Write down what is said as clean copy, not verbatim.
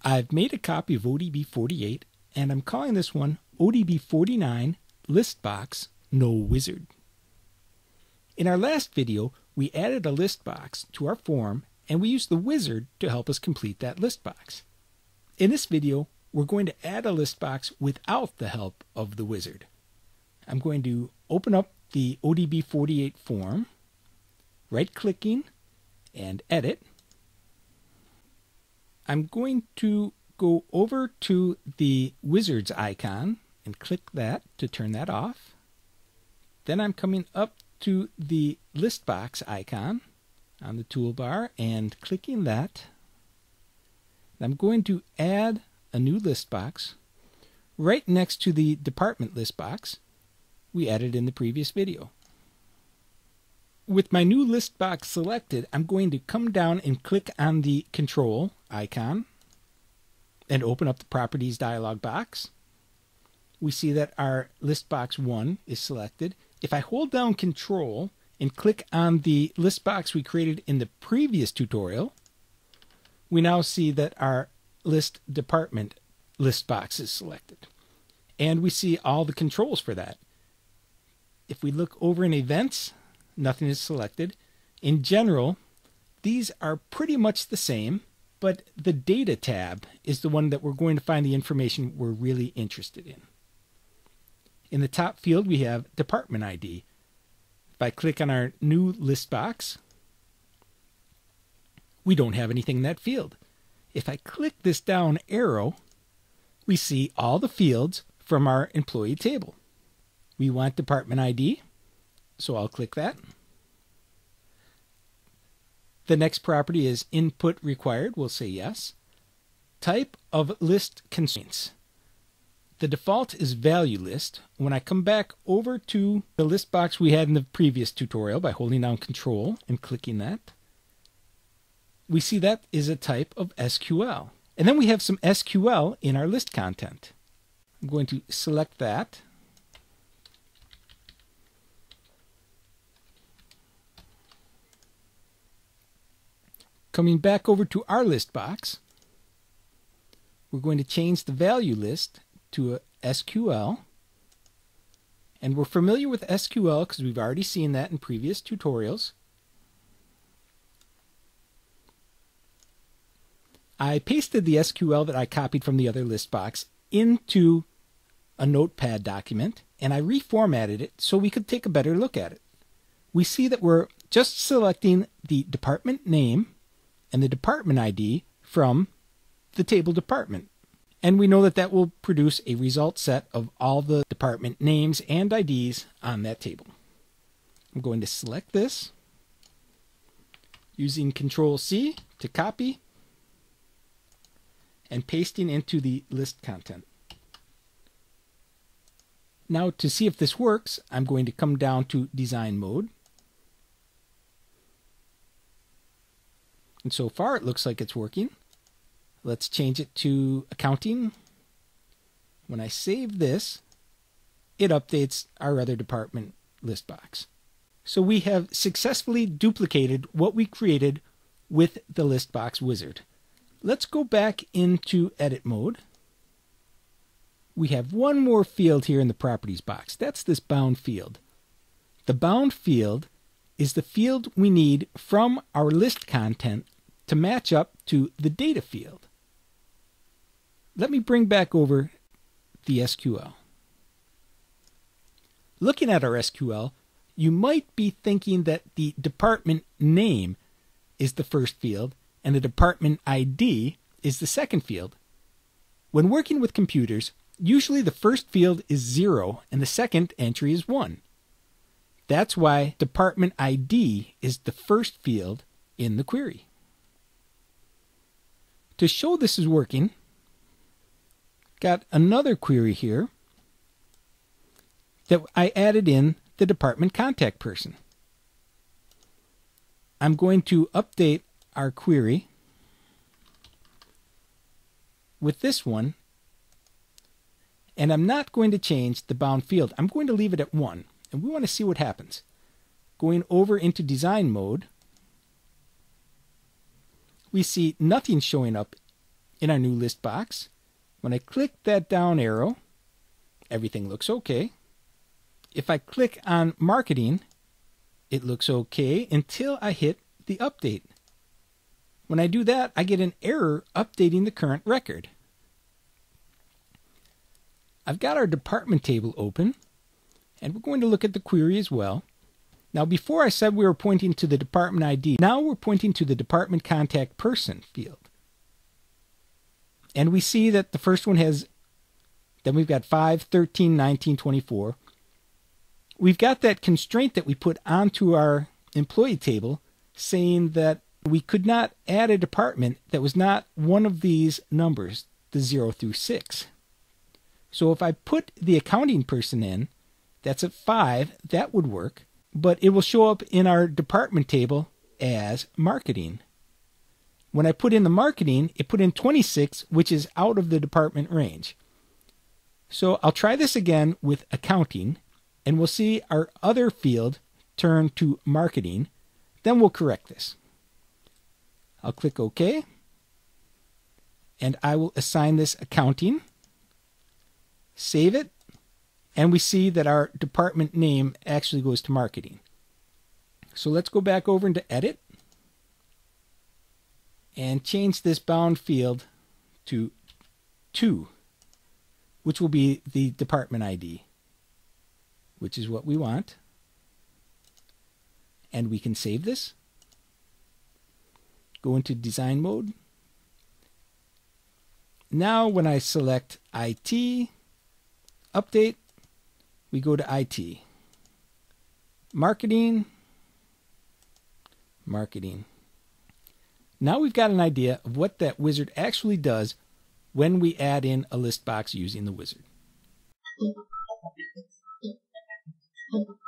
I've made a copy of ODB 48 and I'm calling this one ODB 49 ListBox No Wizard. In our last video, we added a list box to our form and we used the wizard to help us complete that list box. In this video, we're going to add a list box without the help of the wizard. I'm going to open up the ODB 48 form, right-clicking, and edit. I'm going to go over to the wizard's icon and click that to turn that off. Then I'm coming up to the list box icon on the toolbar and clicking that. I'm going to add a new list box right next to the department list box we added in the previous video. With my new list box selected, I'm going to come down and click on the control icon and open up the properties dialog box. We see that our list box 1 is selected. If I hold down control and click on the list box we created in the previous tutorial, we now see that our list department list box is selected. And we see all the controls for that. If we look over in events, nothing is selected. In general, these are pretty much the same, but the data tab is the one that we're going to find the information we're really interested in. In the top field, we have department ID. If I click on our new list box, we don't have anything in that field. If I click this down arrow, we see all the fields from our employee table. We want department ID, so I'll click that. The next property is input required. We'll say yes. Type of list constraints. The default is value list. When I come back over to the list box we had in the previous tutorial by holding down control and clicking that, we see that is a type of SQL. And then we have some SQL in our list content. I'm going to select that. Coming back over to our list box, we're going to change the value list to a SQL. And we're familiar with SQL because we've already seen that in previous tutorials. I pasted the SQL that I copied from the other list box into a notepad document and I reformatted it so we could take a better look at it. We see that we're just selecting the department name and the department ID from the table department. And we know that that will produce a result set of all the department names and IDs on that table. I'm going to select this using Control-C to copy and pasting into the list content. Now to see if this works, I'm going to come down to Design Mode. And so far it looks like it's working. Let's change it to accounting. When I save this, it updates our other department list box. So we have successfully duplicated what we created with the list box wizard. Let's go back into edit mode. We have one more field here in the properties box. That's this bound field. The bound field is the field we need from our list content to match up to the data field. Let me bring back over the SQL. Looking at our SQL, you might be thinking that the department name is the first field and the department ID is the second field. When working with computers, usually the first field is 0 and the second entry is 1. That's why department ID is the first field in the query. To show this is working, got another query here that I added in the department contact person. I'm going to update our query with this one, and I'm not going to change the bound field. I'm going to leave it at 1, and we want to see what happens. Going over into design mode, we see nothing showing up in our new list box. When I click that down arrow, everything looks okay. If I click on marketing, it looks okay until I hit the update. When I do that, I get an error updating the current record. I've got our department table open, and we're going to look at the query as well. Now, before I said we were pointing to the department ID, now we're pointing to the department contact person field. And we see that the first one has, then we've got 5, 13, 19, 24. We've got that constraint that we put onto our employee table saying that we could not add a department that was not one of these numbers, the 0 through 6. So if I put the accounting person in, that's at 5, that would work, but it will show up in our department table as marketing. When I put in the marketing, it put in 26, which is out of the department range. So I'll try this again with accounting, and we'll see our other field turn to marketing. Then we'll correct this. I'll click OK, and I will assign this accounting, save it, and we see that our department name actually goes to marketing. So let's go back over into Edit and change this bound field to 2, which will be the department ID, which is what we want. And we can save this. Go into design mode. Now when I select IT, update, we go to IT. Marketing, marketing. Now we've got an idea of what that wizard actually does when we add in a list box using the wizard.